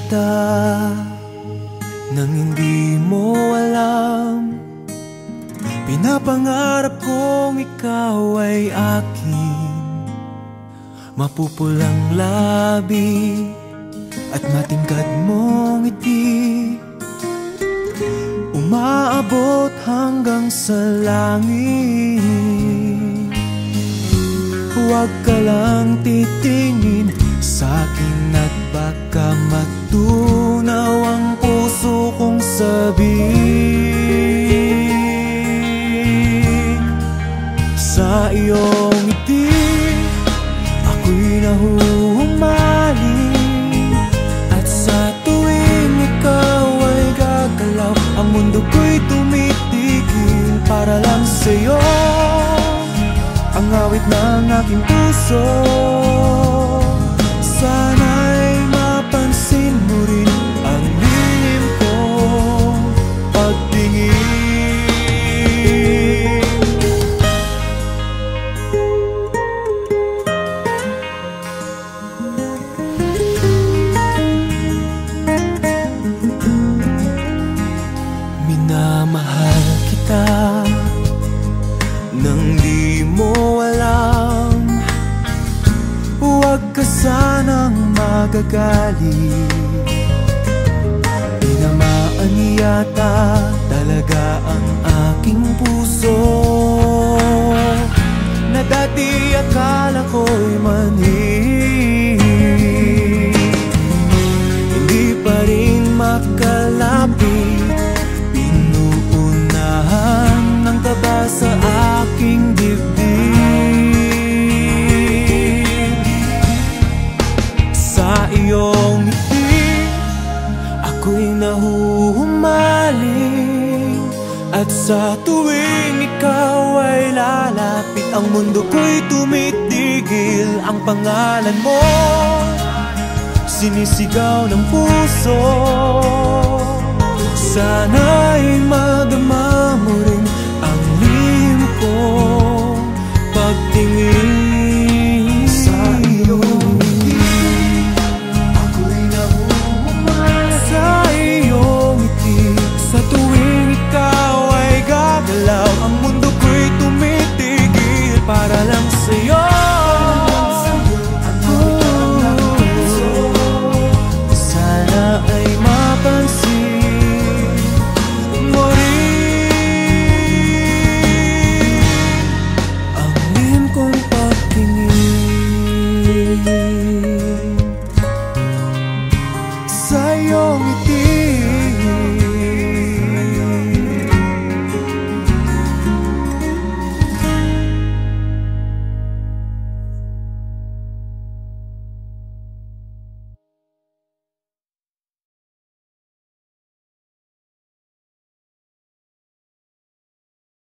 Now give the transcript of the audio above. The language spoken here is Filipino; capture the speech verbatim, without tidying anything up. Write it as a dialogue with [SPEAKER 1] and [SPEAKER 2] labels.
[SPEAKER 1] kita nang hindi mo alam. Pinapangarap kong ikaw ay akin, mapupulang labi at matingkad mong ngiti, umaabot hanggang sa langit. Huwag ka lang titingin sa'kin at baka matunaw ang puso kong sabihin. Sa iyong ngiti ako'y nahuhumaling, at sa tuwing ikaw ay gagalaw, ang mundo ko'y tumitigil para lang sa'yo. Ang awit ng aking puso, sana'y mapansin mo rin ang lihim kong pagtingin. Minamahal kita nang di mo alam. Huwag ka sanang magagalit, tinamaan yata talaga ang aking puso, na dati akala ko'y manhid. Hindi pa rin makalapit, pinuunahan ng kaba sa aking dibdib. Sa iyong ngiti ako'y nahuhumaling, at sa tuwing ikaw ay lalapit, ang mundo ko'y tumitigil. Ang pangalan mo sinisigaw ng puso, sana